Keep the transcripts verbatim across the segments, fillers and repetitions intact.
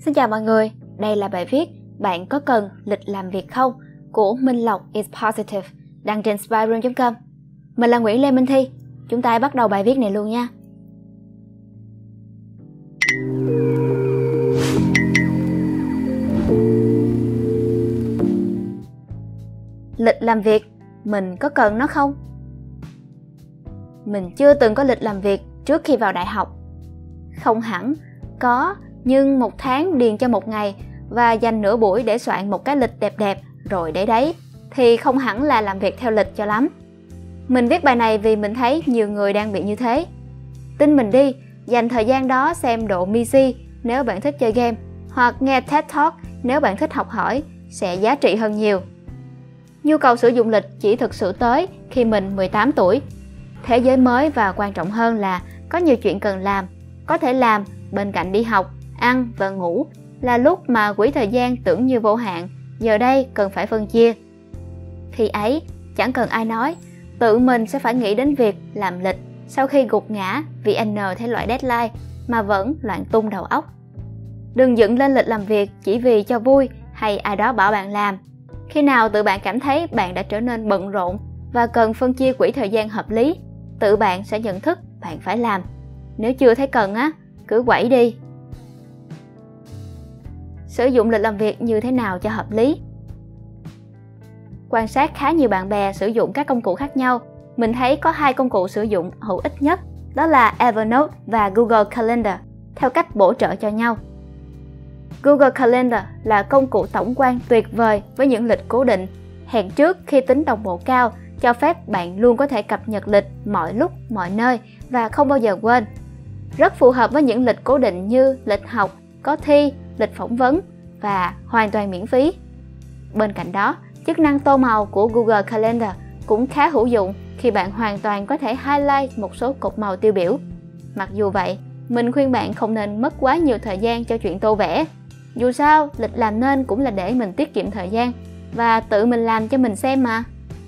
Xin chào mọi người, đây là bài viết Bạn có cần lịch làm việc không? Của Minh Lộc is Positive, đăng trên spyroom chấm com. Mình là Nguyễn Lê Minh Thi, chúng ta bắt đầu bài viết này luôn nha. Lịch làm việc, mình có cần nó không? Mình chưa từng có lịch làm việc trước khi vào đại học. Không hẳn, có, nhưng một tháng điền cho một ngày và dành nửa buổi để soạn một cái lịch đẹp đẹp rồi để đấy thì không hẳn là làm việc theo lịch cho lắm. Mình viết bài này vì mình thấy nhiều người đang bị như thế. Tin mình đi, dành thời gian đó xem độ Misi nếu bạn thích chơi game hoặc nghe TED Talk nếu bạn thích học hỏi sẽ giá trị hơn nhiều. Nhu cầu sử dụng lịch chỉ thực sự tới khi mình mười tám tuổi. Thế giới mới và quan trọng hơn là có nhiều chuyện cần làm, có thể làm bên cạnh đi học, ăn và ngủ là lúc mà quỹ thời gian tưởng như vô hạn, giờ đây cần phải phân chia. Khi ấy, chẳng cần ai nói, tự mình sẽ phải nghĩ đến việc làm lịch sau khi gục ngã vì n thể loại deadline mà vẫn loạn tung đầu óc. Đừng dựng lên lịch làm việc chỉ vì cho vui hay ai đó bảo bạn làm. Khi nào tự bạn cảm thấy bạn đã trở nên bận rộn và cần phân chia quỹ thời gian hợp lý, tự bạn sẽ nhận thức bạn phải làm. Nếu chưa thấy cần á, cứ quẩy đi. Sử dụng lịch làm việc như thế nào cho hợp lý? Quan sát khá nhiều bạn bè sử dụng các công cụ khác nhau, mình thấy có hai công cụ sử dụng hữu ích nhất, đó là Evernote và Google Calendar, theo cách bổ trợ cho nhau. Google Calendar là công cụ tổng quan tuyệt vời với những lịch cố định, hẹn trước khi tính đồng bộ cao, cho phép bạn luôn có thể cập nhật lịch mọi lúc, mọi nơi và không bao giờ quên. Rất phù hợp với những lịch cố định như lịch học, có thi, lịch phỏng vấn và hoàn toàn miễn phí. Bên cạnh đó, chức năng tô màu của Google Calendar cũng khá hữu dụng khi bạn hoàn toàn có thể highlight một số cột màu tiêu biểu. Mặc dù vậy, mình khuyên bạn không nên mất quá nhiều thời gian cho chuyện tô vẽ. Dù sao, lịch làm nên cũng là để mình tiết kiệm thời gian và tự mình làm cho mình xem mà.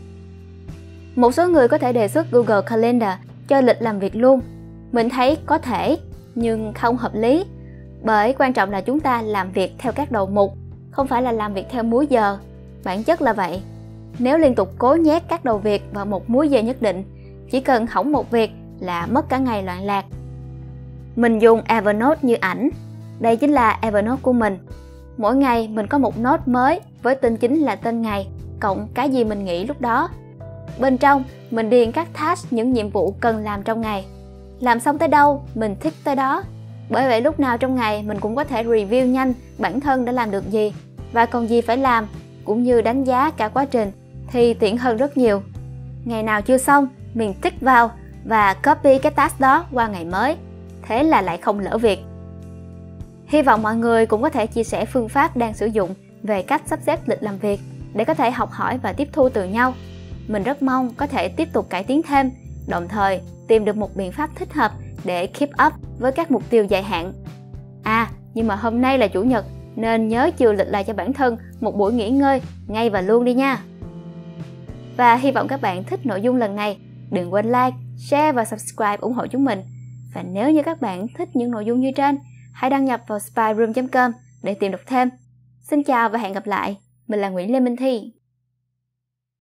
Một số người có thể đề xuất Google Calendar cho lịch làm việc luôn. Mình thấy có thể, nhưng không hợp lý. Bởi quan trọng là chúng ta làm việc theo các đầu mục, không phải là làm việc theo múi giờ. Bản chất là vậy. Nếu liên tục cố nhét các đầu việc vào một múi giờ nhất định, chỉ cần hỏng một việc là mất cả ngày loạn lạc. Mình dùng Evernote như ảnh. Đây chính là Evernote của mình. Mỗi ngày mình có một note mới với tên chính là tên ngày, cộng cái gì mình nghĩ lúc đó. Bên trong, mình điền các task, những nhiệm vụ cần làm trong ngày. Làm xong tới đâu, mình thích tới đó. Bởi vậy lúc nào trong ngày mình cũng có thể review nhanh bản thân đã làm được gì và còn gì phải làm, cũng như đánh giá cả quá trình thì tiện hơn rất nhiều. Ngày nào chưa xong, mình tích vào và copy cái task đó qua ngày mới. Thế là lại không lỡ việc. Hy vọng mọi người cũng có thể chia sẻ phương pháp đang sử dụng về cách sắp xếp lịch làm việc để có thể học hỏi và tiếp thu từ nhau. Mình rất mong có thể tiếp tục cải tiến thêm, đồng thời tìm được một biện pháp thích hợp để keep up với các mục tiêu dài hạn. À, nhưng mà hôm nay là Chủ nhật nên nhớ chừa lịch lại cho bản thân một buổi nghỉ ngơi ngay và luôn đi nha. Và hy vọng các bạn thích nội dung lần này. Đừng quên like, share và subscribe ủng hộ chúng mình. Và nếu như các bạn thích những nội dung như trên, hãy đăng nhập vào spyroom chấm com để tìm đọc thêm. Xin chào và hẹn gặp lại. Mình là Nguyễn Lê Minh Thi.